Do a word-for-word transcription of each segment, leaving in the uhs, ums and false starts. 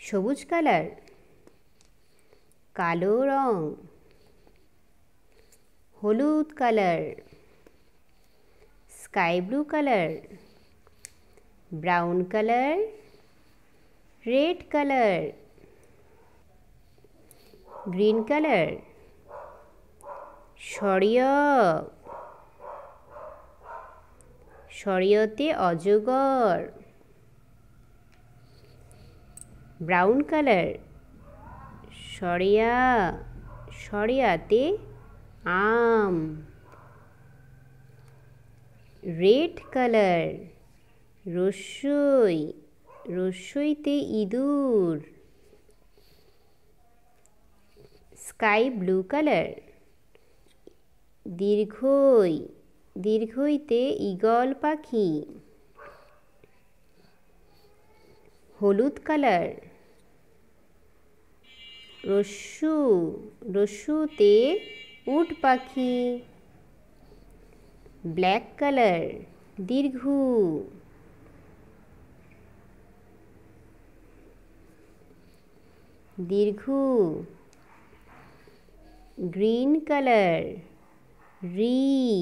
সবুজ কালার, কালো রং। হলুদ colour, sky blue colour, brown colour, red colour, green colour. সরিয়, সরিয়তে অজগর। ব্রাউন কালার, সরিয়া, সরিয়াতে আম। রেড কালার, রস্যই, রস্যইতে ইঁদুর। স্কাই ব্লু কালার, দীর্ঘই, দীর্ঘইতে ঈগল পাখি। হলুদ কালার, রস্যু, রস্যুতে উট পাখি। ব্ল্যাক কালার, দীর্ঘ। দীর্ঘ। গ্রিন কালার, রি,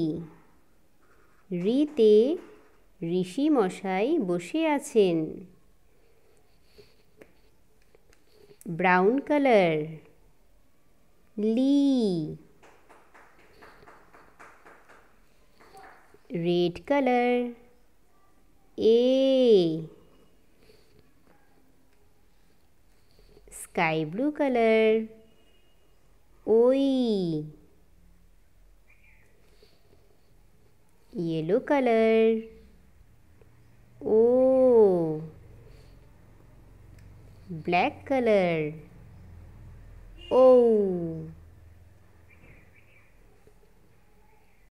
রিতে ঋষি মশাই বসে আছেন। ব্রাউন কালার, লি। রেড কালার, এ। স্কাই ব্লু কালার, ওই। येलो कलर, ओ। ब्लैक कलर, ओ।